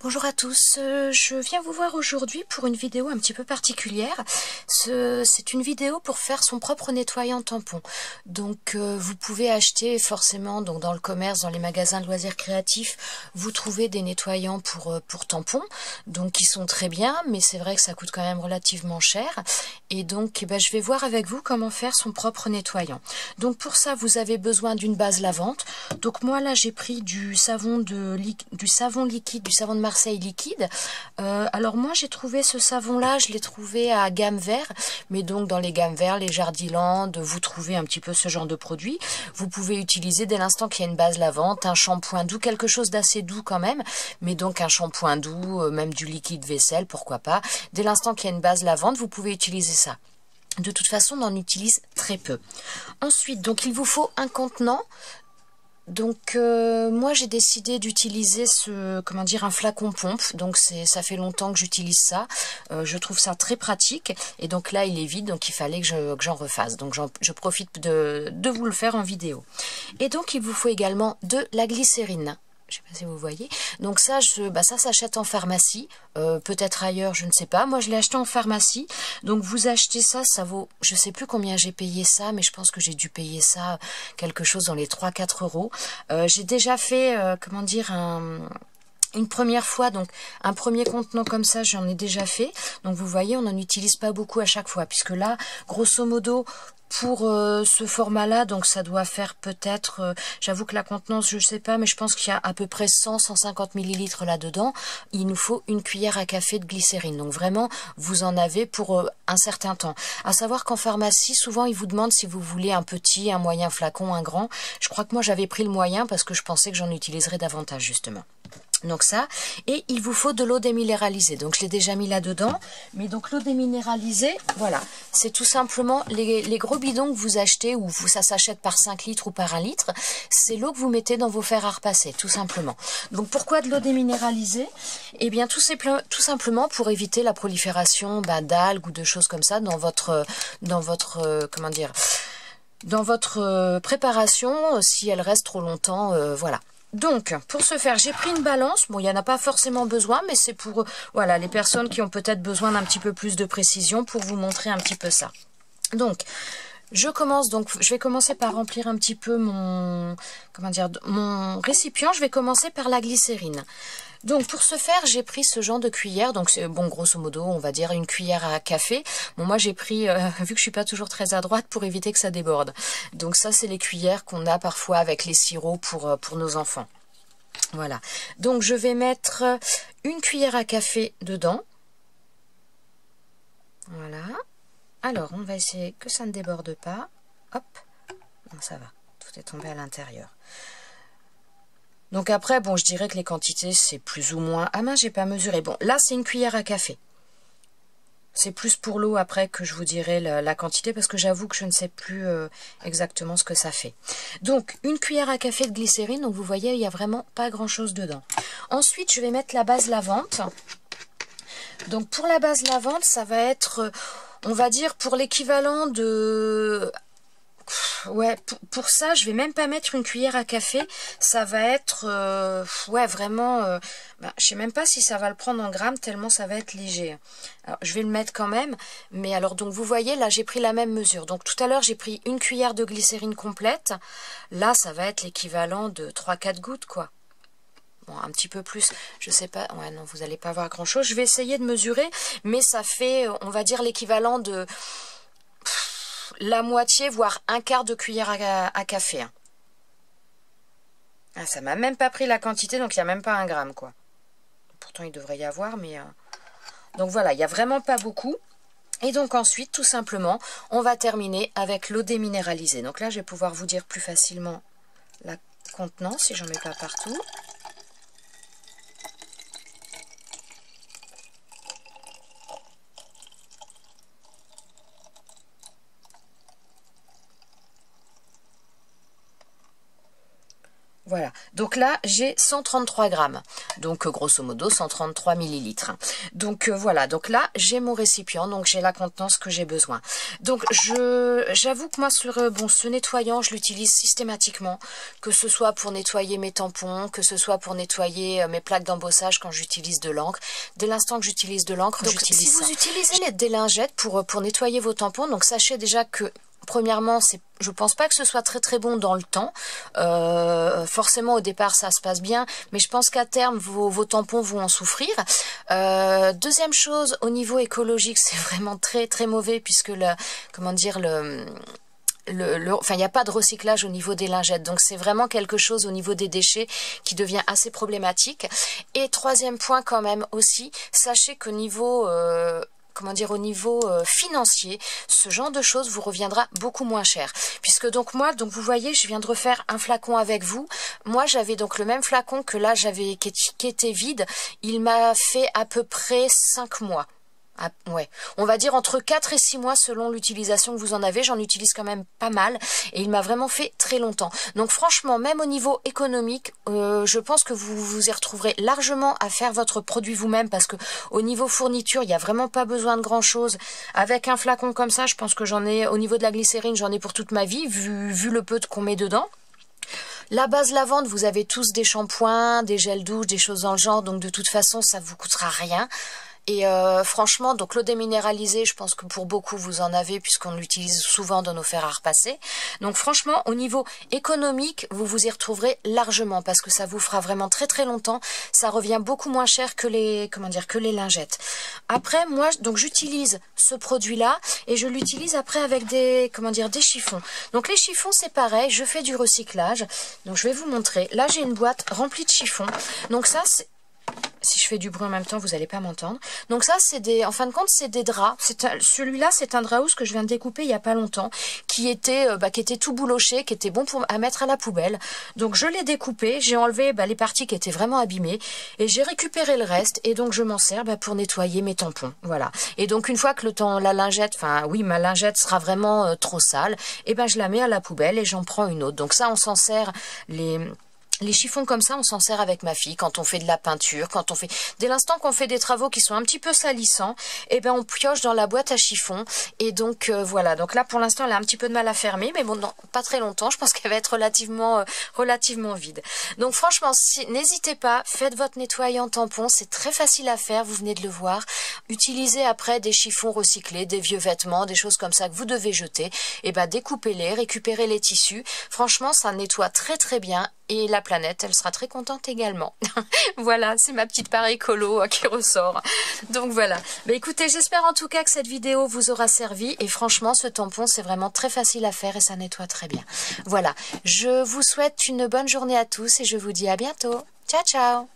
Bonjour à tous, je viens vous voir aujourd'hui pour une vidéo un petit peu particulière. C'est une vidéo pour faire son propre nettoyant tampon. Donc vous pouvez acheter forcément donc dans le commerce, dans les magasins de loisirs créatifs, vous trouvez des nettoyants pour tampons, donc qui sont très bien, mais c'est vrai que ça coûte quand même relativement cher. Et donc je vais voir avec vous comment faire son propre nettoyant. Donc pour ça vous avez besoin d'une base lavante. Donc moi là j'ai pris du savon liquide, du savon de Marseille liquide. Alors moi j'ai trouvé ce savon là, je l'ai trouvé à gamme vert, mais donc dans les gammes verts, les Jardiland, vous trouvez un petit peu ce genre de produit. Vous pouvez utiliser dès l'instant qu'il y a une base lavante, un shampoing doux, quelque chose d'assez doux quand même, mais donc un shampoing doux, même du liquide vaisselle, pourquoi pas. Dès l'instant qu'il y a une base lavante, vous pouvez utiliser ça. De toute façon, on en utilise très peu. Ensuite, donc il vous faut un contenant. Donc moi j'ai décidé d'utiliser un flacon pompe, donc ça fait longtemps que j'utilise ça, je trouve ça très pratique, et donc là il est vide, donc il fallait que j'en refasse, donc je profite de vous le faire en vidéo. Et donc il vous faut également de la glycérine. Je sais pas si vous voyez. Donc ça, ça s'achète en pharmacie, peut-être ailleurs, je ne sais pas. Moi, je l'ai acheté en pharmacie. Donc vous achetez ça, ça vaut, je sais plus combien j'ai payé ça, mais je pense que j'ai dû payer ça quelque chose dans les 3-4 euros. J'ai déjà fait, une première fois, donc un premier contenant comme ça, j'en ai déjà fait. Donc vous voyez, on n'en utilise pas beaucoup à chaque fois, puisque là, grosso modo, pour ce format-là, donc ça doit faire peut-être, j'avoue que la contenance, je sais pas, mais je pense qu'il y a à peu près 100-150 millilitres là-dedans. Il nous faut une cuillère à café de glycérine. Donc vraiment, vous en avez pour un certain temps. À savoir qu'en pharmacie, souvent, ils vous demandent si vous voulez un petit, un moyen flacon, un grand. Je crois que moi, j'avais pris le moyen parce que je pensais que j'en utiliserais davantage, justement. Donc ça, et il vous faut de l'eau déminéralisée. Donc je l'ai déjà mis là-dedans, mais donc l'eau déminéralisée, voilà, c'est tout simplement les gros bidons que vous achetez, ou ça s'achète par 5 litres ou par 1 litre, c'est l'eau que vous mettez dans vos fers à repasser, tout simplement. Donc pourquoi de l'eau déminéralisée? Eh bien tout simplement pour éviter la prolifération d'algues ou de choses comme ça dans votre préparation, si elle reste trop longtemps, voilà. Donc, pour ce faire, j'ai pris une balance. Bon, il n'y en a pas forcément besoin, mais c'est pour voilà, les personnes qui ont peut-être besoin d'un petit peu plus de précision pour vous montrer un petit peu ça. Donc, je vais commencer par remplir un petit peu mon récipient. Je vais commencer par la glycérine. Donc pour ce faire, j'ai pris ce genre de cuillère, donc c'est bon, grosso modo, on va dire une cuillère à café. Bon, moi j'ai pris, vu que je suis pas toujours très adroite, pour éviter que ça déborde. Donc ça, c'est les cuillères qu'on a parfois avec les sirops pour nos enfants. Voilà. Donc je vais mettre une cuillère à café dedans. Voilà. Alors, on va essayer que ça ne déborde pas. Hop. Non, ça va. Tout est tombé à l'intérieur. Donc après, bon, je dirais que les quantités, c'est plus ou moins... Ah mince, j'ai pas mesuré. Bon, là, c'est une cuillère à café. C'est plus pour l'eau après que je vous dirai la quantité, parce que j'avoue que je ne sais plus exactement ce que ça fait. Donc, une cuillère à café de glycérine. Donc, vous voyez, il n'y a vraiment pas grand-chose dedans. Ensuite, je vais mettre la base lavante. Donc, pour la base lavante, ça va être, on va dire, pour l'équivalent de... Ouais, pour ça, je vais même pas mettre une cuillère à café. Ça va être, ouais, vraiment, je sais même pas si ça va le prendre en grammes, tellement ça va être léger. Alors, je vais le mettre quand même. Mais alors, donc, vous voyez, là, j'ai pris la même mesure. Donc, tout à l'heure, j'ai pris une cuillère de glycérine complète. Là, ça va être l'équivalent de 3-4 gouttes, quoi. Bon, un petit peu plus, je sais pas. Ouais, non, vous allez pas voir grand-chose. Je vais essayer de mesurer, mais ça fait, on va dire, l'équivalent de... la moitié, voire un quart de cuillère à café. Hein. Ah, ça m'a même pas pris la quantité, donc il n'y a même pas 1 gramme, quoi. Pourtant, il devrait y avoir, mais... Donc voilà, il n'y a vraiment pas beaucoup. Et donc ensuite, tout simplement, on va terminer avec l'eau déminéralisée. Donc là, je vais pouvoir vous dire plus facilement la contenance, si j'en mets pas partout. Voilà, donc là j'ai 133 grammes, donc grosso modo 133 millilitres. Donc voilà, donc là j'ai mon récipient, donc j'ai la contenance que j'ai besoin. Donc j'avoue que moi sur bon, ce nettoyant je l'utilise systématiquement, que ce soit pour nettoyer mes tampons, que ce soit pour nettoyer mes plaques d'embossage quand j'utilise de l'encre. Dès l'instant que j'utilise de l'encre, j'utilise ça. Si vous utilisez des lingettes pour nettoyer vos tampons, donc sachez déjà que premièrement, je pense pas que ce soit très bon dans le temps. Forcément, au départ, ça se passe bien, mais je pense qu'à terme, vos tampons vont en souffrir. Deuxième chose, au niveau écologique, c'est vraiment très mauvais puisque enfin, il n'y a pas de recyclage au niveau des lingettes, donc c'est vraiment quelque chose au niveau des déchets qui devient assez problématique. Et troisième point quand même aussi, sachez qu'au niveau au niveau financier, ce genre de choses vous reviendra beaucoup moins cher. Puisque donc vous voyez, je viens de refaire un flacon avec vous. Moi, j'avais donc le même flacon que là, qui était vide. Il m'a fait à peu près 5 mois. Ah, ouais, on va dire entre 4 et 6 mois selon l'utilisation que vous en avez. J'en utilise quand même pas mal et il m'a vraiment fait très longtemps. Donc franchement, même au niveau économique, je pense que vous vous y retrouverez largement à faire votre produit vous-même parce que au niveau fourniture, il n'y a vraiment pas besoin de grand chose. Avec un flacon comme ça, je pense que j'en ai, au niveau de la glycérine, j'en ai pour toute ma vie, vu le peu qu'on met dedans. La base lavande, vous avez tous des shampoings, des gels douche, des choses dans le genre, donc de toute façon, ça vous coûtera rien. Et franchement, donc l'eau déminéralisée, je pense que pour beaucoup vous en avez puisqu'on l'utilise souvent dans nos fers à repasser. Donc franchement, au niveau économique, vous vous y retrouverez largement parce que ça vous fera vraiment très longtemps. Ça revient beaucoup moins cher que les lingettes. Après, moi, donc j'utilise ce produit-là et je l'utilise après avec des chiffons. Donc les chiffons, c'est pareil, je fais du recyclage. Donc je vais vous montrer. Là, j'ai une boîte remplie de chiffons. Donc ça, c'est... Si je fais du bruit en même temps, vous n'allez pas m'entendre. Donc ça, en fin de compte, c'est des draps. Celui-là, c'est un drap housse que je viens de découper il n'y a pas longtemps, qui était tout bouloché, qui était bon à mettre à la poubelle. Donc je l'ai découpé, j'ai enlevé les parties qui étaient vraiment abîmées, et j'ai récupéré le reste, et donc je m'en sers pour nettoyer mes tampons. Voilà. Et donc une fois que ma lingette sera vraiment trop sale, et je la mets à la poubelle et j'en prends une autre. Donc ça, on s'en sert les chiffons comme ça, on s'en sert avec ma fille quand on fait de la peinture, dès l'instant qu'on fait des travaux qui sont un petit peu salissants, on pioche dans la boîte à chiffons. Et donc voilà, donc là pour l'instant elle a un petit peu de mal à fermer, mais bon, non, pas très longtemps, je pense qu'elle va être relativement vide. Donc franchement, n'hésitez pas, faites votre nettoyant tampon, c'est très facile à faire, vous venez de le voir. Utilisez après des chiffons recyclés, des vieux vêtements, des choses comme ça que vous devez jeter, découpez-les, récupérez les tissus. Franchement, ça nettoie très bien. Et la planète, elle sera très contente également. Voilà, c'est ma petite part écolo qui ressort. Donc voilà. Écoutez, j'espère en tout cas que cette vidéo vous aura servi. Et franchement, ce tampon, c'est vraiment très facile à faire et ça nettoie très bien. Voilà. Je vous souhaite une bonne journée à tous et je vous dis à bientôt. Ciao, ciao!